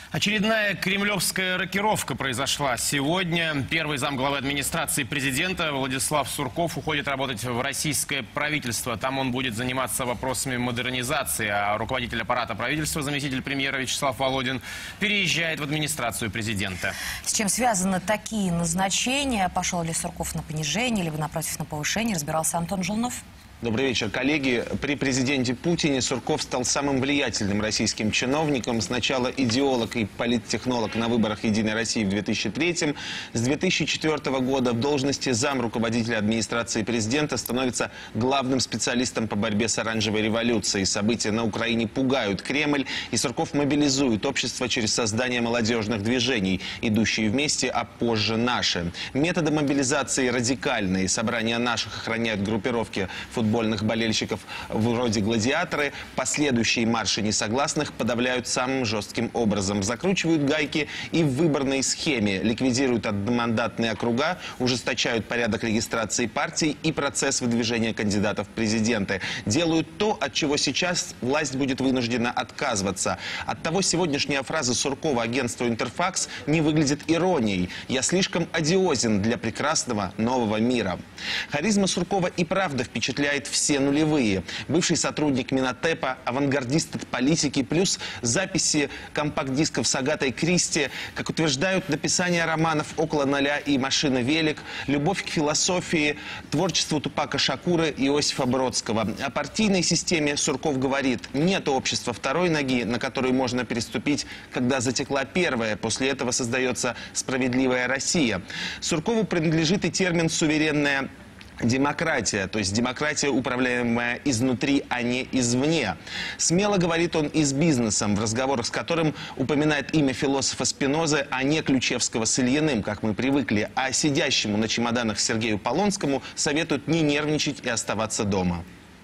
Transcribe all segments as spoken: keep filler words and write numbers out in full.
Очередная кремлевская рокировка произошла сегодня. Первый замглавы администрации президента Владислав Сурков уходит работать в российское правительство. Там он будет заниматься вопросами модернизации. А руководитель аппарата правительства, заместитель премьера Вячеслав Володин, переезжает в администрацию президента. С чем связаны такие назначения? Пошел ли Сурков на понижение, либо, напротив, на повышение? Разбирался Антон Желнов. Добрый вечер, коллеги. При президенте Путине Сурков стал самым влиятельным российским чиновником. Сначала идеолог и политтехнолог на выборах «Единой России» в две тысячи третьем. С две тысячи четвёртого года в должности замруководителя администрации президента становится главным специалистом по борьбе с оранжевой революцией. События на Украине пугают Кремль, и Сурков мобилизует общество через создание молодежных движений, идущие вместе, а позже наши. Методы мобилизации радикальные. Собрания наших охраняют группировки футбольных футбольных болельщиков вроде «Гладиаторы». Последующие марши несогласных подавляют самым жестким образом. Закручивают гайки и в выборной схеме. Ликвидируют одномандатные округа, ужесточают порядок регистрации партий и процесс выдвижения кандидатов в президенты. Делают то, от чего сейчас власть будет вынуждена отказываться. Оттого сегодняшняя фраза Суркова агентству «Интерфакс» не выглядит иронией. «Я слишком одиозен для прекрасного нового мира». Харизма Суркова и правда впечатляет все нулевые. Бывший сотрудник Минотепа, авангардист от политики, плюс записи компакт-дисков с Агатой Кристи, как утверждают, написание романов «Около ноля» и «Машина велик», любовь к философии, творчеству Тупака Шакура и Иосифа Бродского. О партийной системе Сурков говорит: нет общества второй ноги, на которую можно переступить, когда затекла первая. После этого создается справедливая Россия. Суркову принадлежит и термин «суверенная демократия», то есть демократия, управляемая изнутри, а не извне. Смело говорит он и с бизнесом, в разговорах с которым упоминает имя философа Спинозы, а не Ключевского с Ильиным, как мы привыкли. А сидящему на чемоданах Сергею Полонскому советуют не нервничать и оставаться дома.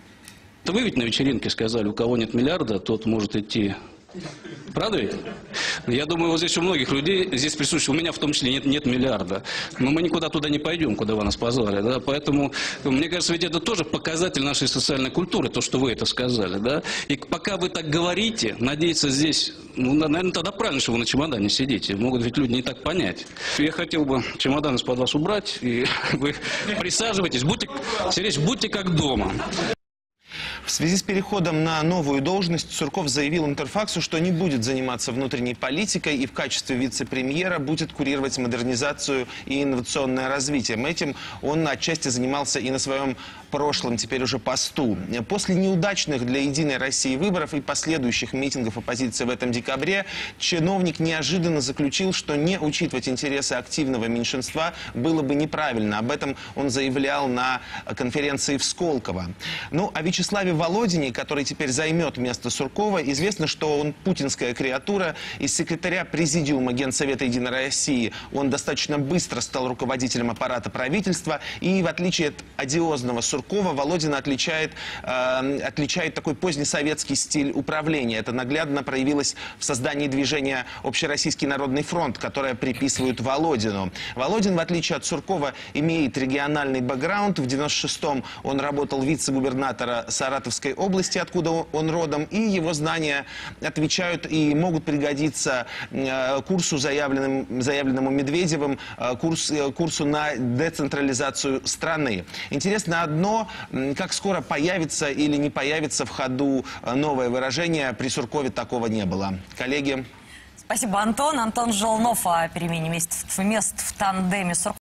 Вы ведь на вечеринке сказали, у кого нет миллиарда, тот может идти. Правда ведь? Я думаю, вот здесь у многих людей, здесь присутствующих, у меня в том числе нет, нет миллиарда. Но мы никуда туда не пойдем, куда вы нас позвали. Да? Поэтому, мне кажется, ведь это тоже показатель нашей социальной культуры, то, что вы это сказали. Да? И пока вы так говорите, надеяться здесь, ну, наверное, тогда правильно, что вы на чемодане сидите. Могут ведь люди не так понять. Я хотел бы чемодан из-под вас убрать, и вы присаживайтесь, будьте, Сергей, будьте как дома. В связи с переходом на новую должность Сурков заявил Интерфаксу, что не будет заниматься внутренней политикой и в качестве вице-премьера будет курировать модернизацию и инновационное развитие. Этим он отчасти занимался и на своем прошлом, теперь уже посту. После неудачных для «Единой России» выборов и последующих митингов оппозиции в этом декабре чиновник неожиданно заключил, что не учитывать интересы активного меньшинства было бы неправильно. Об этом он заявлял на конференции в Сколково. Ну, о Вячеславе Володине, который теперь займет место Суркова, известно, что он путинская креатура. Из секретаря президиума Генсовета «Единой России» он достаточно быстро стал руководителем аппарата правительства. И в отличие от одиозного Суркова, Володина отличает, э, отличает такой позднесоветский стиль управления. Это наглядно проявилось в создании движения «Общероссийский народный фронт», которое приписывают Володину. Володин, в отличие от Суркова, имеет региональный бэкграунд. В девяносто шестом он работал вице-губернатора Саратовской области, откуда он родом, и его знания отвечают и могут пригодиться э, курсу, заявленным, заявленному Медведевым, э, курс, э, курсу на децентрализацию страны. Интересно одно, как скоро появится или не появится в ходу новое выражение. При Суркове такого не было. Коллеги. Спасибо, Антон. Антон Желнов о перемене мест, мест в тандеме Суркова.